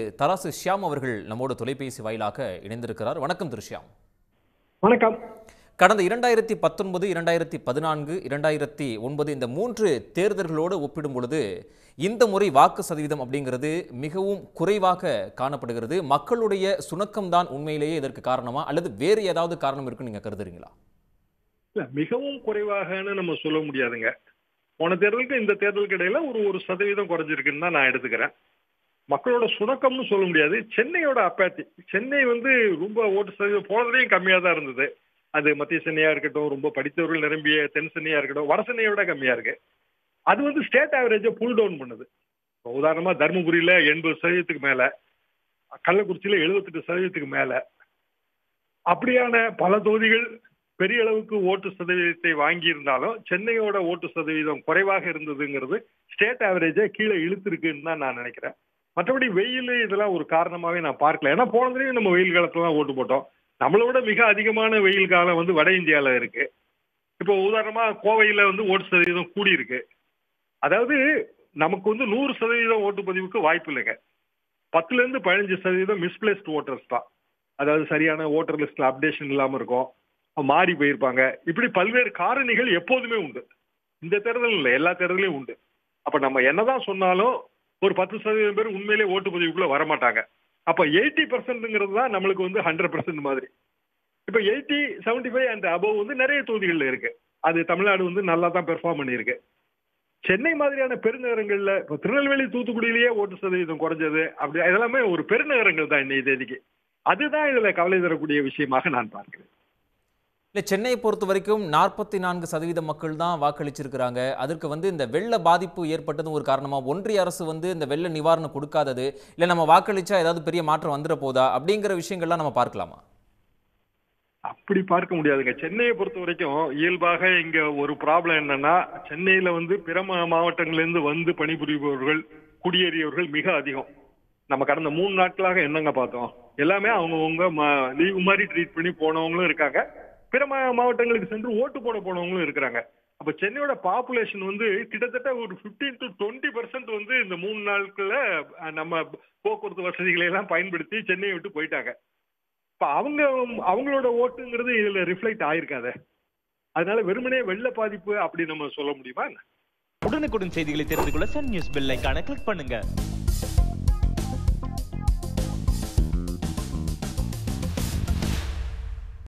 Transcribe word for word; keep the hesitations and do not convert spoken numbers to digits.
தராசு ஷியாம் அவர்கள் நம்மோடு தொலைபேசி வாயிலாக இணைந்திருக்கிறார். வணக்கம் திரு ஷியாம். வணக்கம். கடந்த இரண்டாயிரத்தி பத்தொன்பது இரண்டாயிரத்தி பதினான்கு இரண்டாயிரத்தி ஒன்பது இந்த மூன்று தேர்தல்களோடு ஒப்பிடும் பொழுது இந்த முறை வாக்கு சதவீதம் அப்படிங்கிறது மிகவும் குறைவாக காணப்படுகிறது. மக்களுடைய சுணக்கம்தான் உண்மையிலேயே இதற்கு காரணமா அல்லது வேறு ஏதாவது காரணம் இருக்குன்னு நீங்க கருதுறீங்களா? இல்ல, மிகவும் குறைவாகன்னு நம்ம சொல்ல முடியாதுங்க. போன தேர்தலுக்கு இந்த தேர்தலுக்கு இடையில ஒரு ஒரு சதவீதம் குறைஞ்சிருக்குன்னு தான் நான் எடுத்துக்கிறேன். மக்களோட சுணக்கம்னு சொல்ல முடியாது. சென்னையோட அப்பாத்தி, சென்னை வந்து ரொம்ப ஓட்டு சதவீதம் போனதுலேயும் கம்மியாக தான் இருந்தது. அது மத்திய சென்னையா இருக்கட்டும், ரொம்ப படித்தவர்கள் நிரம்பிய தென் சென்னையா இருக்கட்டும், வட சென்னையோட கம்மியா இருக்கு. அது வந்து ஸ்டேட் ஆவரேஜை புல் டவுன் பண்ணுது. உதாரணமா தருமபுரியில எண்பது சதவீதத்துக்கு மேல, கள்ளக்குறிச்சியில எழுபத்தெட்டு சதவீதத்துக்கு மேல, அப்படியான பல தொகுதிகள் பெரிய அளவுக்கு ஓட்டு சதவீதத்தை வாங்கி இருந்தாலும் சென்னையோட ஓட்டு சதவீதம் குறைவாக இருந்ததுங்கிறது ஸ்டேட் ஆவரேஜை கீழே இழுத்துருக்குன்னு தான் நான் நினைக்கிறேன். மற்றபடி வெயில் இதெல்லாம் ஒரு காரணமாவே நான் பார்க்கல. ஏன்னா போனதுலேயும் நம்ம வெயில் காலத்துல தான் ஓட்டு போட்டோம். நம்மளோட மிக அதிகமான வெயில் காலம் வந்து வட இந்தியாவில் இருக்கு. இப்போ உதாரணமா கோவையில வந்து ஓட்டு சதவீதம் கூடி இருக்கு. அதாவது நமக்கு வந்து நூறு சதவீதம் ஓட்டு பதிவுக்கு வாய்ப்பு இல்லைங்க. பத்துல இருந்து பதினஞ்சு சதவீதம் மிஸ்பிளேஸ்ட் ஓட்டர்ஸ் தான். அதாவது சரியான ஓட்டர் லிஸ்ட்ல அப்டேஷன் இல்லாம இருக்கும், மாறி போயிருப்பாங்க. இப்படி பல்வேறு காரணிகள் எப்போதுமே உண்டு. இந்த தேர்தல் இல்லை, எல்லா தேர்தலையும் உண்டு. அப்ப நம்ம என்னதான் சொன்னாலும் ஒரு பத்து சதவீதம் பேர் உண்மையிலே ஓட்டு பதிவுக்குள்ள வரமாட்டாங்க. அப்ப எயிட்டி பர்சன்ட்ங்கிறது தான் நம்மளுக்கு வந்து ஹண்ட்ரட் பர்சன்ட் மாதிரி. இப்ப eighty seventy five and above வந்து நிறைய தொகுதிகள்ல இருக்கு. அது தமிழ்நாடு வந்து நல்லா தான் பெர்ஃபார்ம் பண்ணியிருக்கு. சென்னை மாதிரியான பெருநகரங்கள்ல இப்போ திருநெல்வேலி தூத்துக்குடியிலேயே ஓட்டு சதவீதம் குறைஞ்சது, அப்படி இதெல்லாமே ஒரு பெருநகரங்கள் தான் இன்னைய தேதிக்கு. அதுதான் இதுல கவலை தரக்கூடிய விஷயமாக நான் பார்க்கிறேன். இல்லை, சென்னையை பொறுத்த வரைக்கும் நாற்பத்தி நான்கு சதவீத மக்கள் தான் வாக்களிச்சிருக்கிறாங்க. அதற்கு வந்து இந்த வெள்ள பாதிப்பு ஏற்பட்டதும் ஒரு காரணமா, ஒன்றிய அரசு வந்து இந்த வெள்ள நிவாரணம் கொடுக்காதது, இல்லை நம்ம வாக்களிச்சா ஏதாவது பெரிய மாற்றம் வந்துட போதா அப்படிங்கிற விஷயங்கள்லாம் நம்ம பார்க்கலாமா? அப்படி பார்க்க முடியாதுங்க. சென்னையை பொறுத்த வரைக்கும் இயல்பாக இங்க ஒரு ப்ராப்ளம் என்னன்னா, சென்னையில வந்து பிற மாவட்டங்களிலிருந்து வந்து பணிபுரிபவர்கள், குடியேறியவர்கள் மிக அதிகம். நம்ம கடந்த மூணு நாட்களாக என்னங்க பார்த்தோம், எல்லாமே அவங்கவுங்க லீவு மாதிரி ட்ரீட் பண்ணி போனவங்களும் இருக்காங்க, பிற மாவட்டங்களுக்கு சென்று ஓட்டு போட போனவங்களும் இருக்கிறாங்க. அப்ப சென்னையோட பாப்புலேஷன் வந்து கிட்டத்தட்ட ஒரு பிப்டீன் டு டுவெண்ட்டி பர்சன்ட் வந்து இந்த மூணு நாட்கள்ல நம்ம போக்குவரத்து வசதிகளை எல்லாம் பயன்படுத்தி சென்னையை விட்டு போயிட்டாங்க. இப்ப அவங்க அவங்களோட ஓட்டுங்கிறது இதுல ரிஃப்ளெக்ட் ஆயிருக்காது. அதனால வெறுமனே வெள்ள பாதிப்பு அப்படி நம்ம சொல்ல முடியுமா? உடனுக்குடன் செய்திகளை தெரிந்து கொள்ள சன் நியூஸ் பெல் ஐகானை கிளிக் பண்ணுங்க.